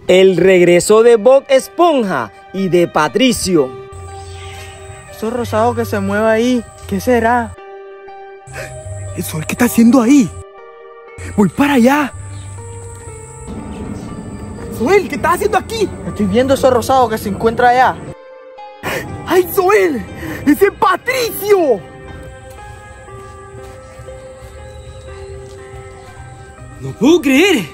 El regreso de Bob Esponja y de Patricio. Eso rosado que se mueve ahí, ¿qué será? ¿Eso es qué está haciendo ahí? Voy para allá. Zoel, ¿qué estás haciendo aquí? Estoy viendo eso rosado que se encuentra allá. ¡Ay, Zoel! ¡Ese es Patricio! ¡No puedo creer!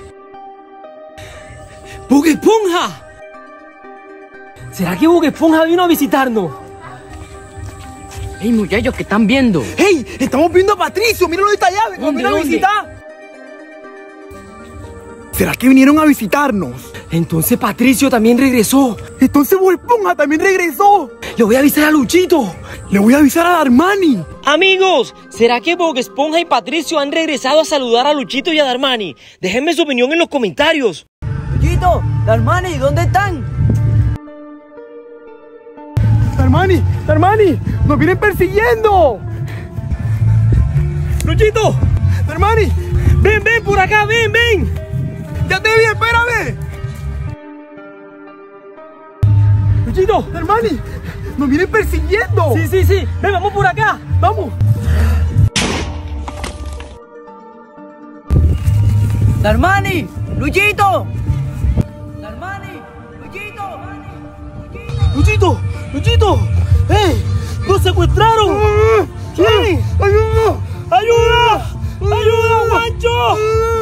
¡Bob Esponja! ¿Será que Bob Esponja vino a visitarnos? ¡Hey, muchachos! ¿Qué están viendo? ¡Hey! ¡Estamos viendo a Patricio! ¡Míralo de esta llave! ¡Nos viene a visitar! ¿Será que vinieron a visitarnos? Entonces Patricio también regresó. Entonces Bob Esponja también regresó. Le voy a avisar a Luchito. Le voy a avisar a Darmani. Amigos, ¿será que Bob Esponja y Patricio han regresado a saludar a Luchito y a Darmani? Déjenme su opinión en los comentarios. Luchito, Darmani, ¿dónde están? Darmani, nos vienen persiguiendo. Luchito, Darmani, ven por acá, ven. ya te vi, espérame. Luchito, Darmani, nos vienen persiguiendo. Sí, ven, vamos por acá. Vamos. Darmani, Luchito. Luchito, ¡hey! ¡Nos secuestraron! ¿Quién? ¡Ayuda, Juancho!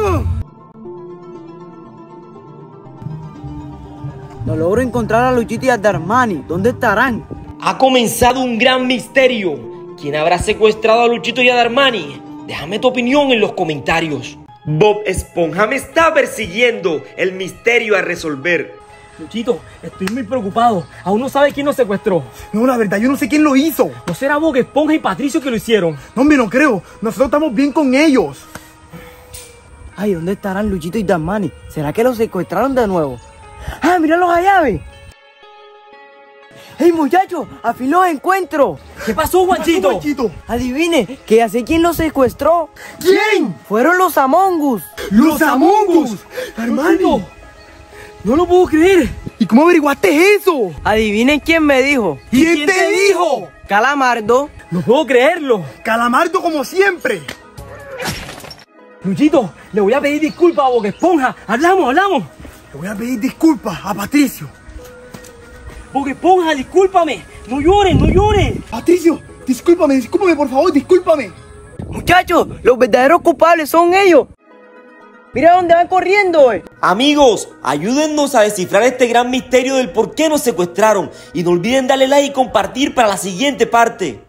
No logro encontrar a Luchito y a Darmani. ¿Dónde estarán? Ha comenzado un gran misterio. ¿Quién habrá secuestrado a Luchito y a Darmani? Déjame tu opinión en los comentarios. Bob Esponja me está persiguiendo. El misterio a resolver. Luchito, estoy muy preocupado. Aún no sabe quién nos secuestró. No, la verdad, yo no sé quién lo hizo. ¿No será Bob Esponja y Patricio que lo hicieron? No, hombre, no creo. Nosotros estamos bien con ellos. Ay, ¿dónde estarán Luchito y Darmani? ¿Será que los secuestraron de nuevo? ¡Ah, míralos allá, ve! ¡Hey, muchachos! ¡Al fin los encuentro! ¿Qué pasó, Juanchito? Adivine, que ya sé quién los secuestró. ¿Quién? Fueron los Among Us. ¡Los Among Us! ¡Darmani! No lo puedo creer. ¿Y cómo averiguaste eso? Adivinen quién me dijo. ¿Quién te dijo? Calamardo. No puedo creerlo. Calamardo como siempre. Luchito, le voy a pedir disculpas a Bob Esponja. Hablamos. Le voy a pedir disculpas a Patricio. Bob Esponja, discúlpame. No llores. Patricio, discúlpame, por favor, discúlpame. Muchachos, los verdaderos culpables son ellos. Mira dónde van corriendo, Amigos, ayúdennos a descifrar este gran misterio del por qué nos secuestraron. Y no olviden darle like y compartir para la siguiente parte.